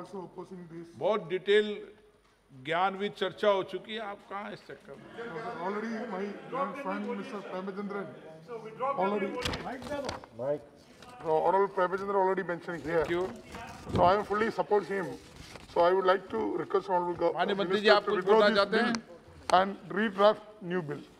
also opposing this. बहुत detail ज्ञान भी चर्चा हो चुकी है, आप कहाँ इस चक्कर में? Already my friend Mr. Premachandran already. Honorable Premachandran already mentioned here. Thank you. So I am fully support him. So I would like to request Honorable माननीय मंत्री जी, Minister आप to कुछ withdraw बोलना this चाहते bill हैं? and redraft new bill.